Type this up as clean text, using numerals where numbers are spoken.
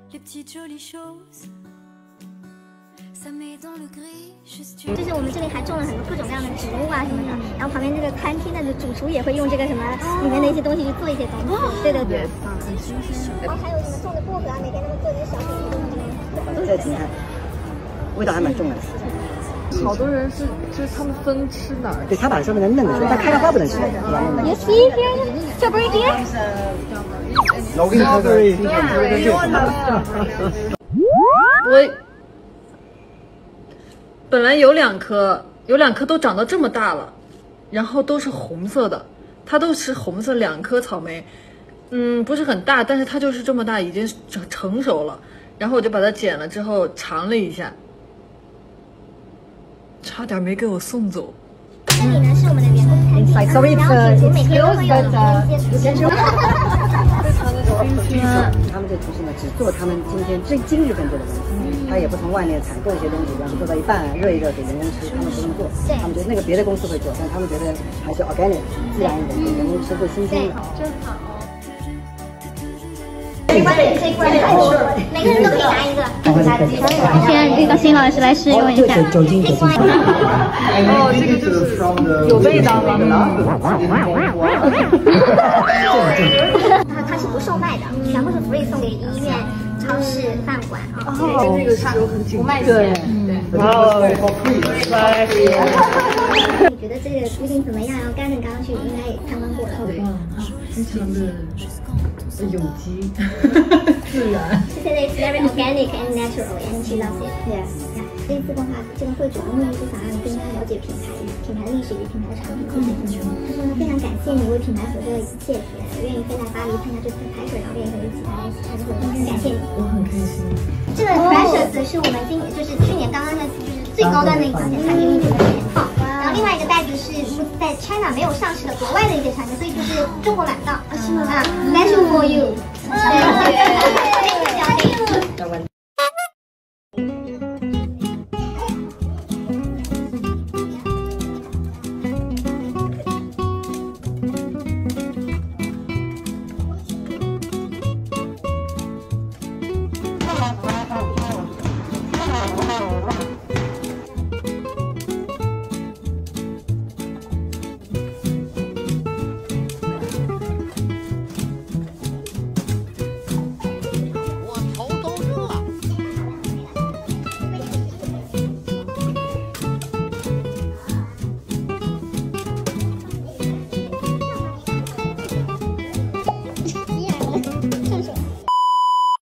就是我们这里还种了很多各种各样的植物啊什么的，然后旁边这个餐厅的主厨也会用这个什么里面的一些东西去做一些东西。对对对，很新鲜。然后还有什么种的薄荷啊，每天他们做点小手艺都是。 这挺好，味道还蛮重的。 好多人就是他们分吃哪儿？ 对，他把上面的嫩的吃，但开了花不能吃，是吧 ？You see here, strawberry dear? Strawberry. 我本来有两颗都长到这么大了，然后都是红色的，它都是红色2颗草莓，不是很大，但是它就是这么大，已经成熟了。然后我就把它剪了之后尝了一下，差点没给我送走。 这里呢是我们的员工餐厅，然后主厨每天都会有一些厨师。 他们这厨师呢，只做他们今日份做的东西，他也不从外面采购一些东西，然后做到一半热一热给员工吃，他们不用做。他们觉得那个别的公司会做，但他们觉得还是 organic 自然一点，给员工吃最新鲜的。 真好。 这一块每个人都可以拿一个。 现在这个新老师来试用一下。 酒精。 哦，这个就是有味道吗？ 它是不售卖的，全部是free送给医院、超市、饭馆啊。 跟这个是有很不卖对。 你觉得这个附近怎么样？然后刚刚去应该也参观过了。 对，非常的有机，自然。 She said it's very organic and natural, and she loves it. Yeah. 这一次的话，这个会主要目的是想让你更加了解品牌历史与品牌的产品故事。他说呢，非常感谢你为品牌所做的一切，愿意飞来巴黎参加这次的拍摄，然后愿意和你一起参加这次的活动，感谢你。 我很开心。 这个 Precious 是我们就是去年刚刚就是最高端的一款产品，就是年报。然后另外一个袋子是在 China 没有上市的国外的一些产品，所以就是中国买不到。Special for you.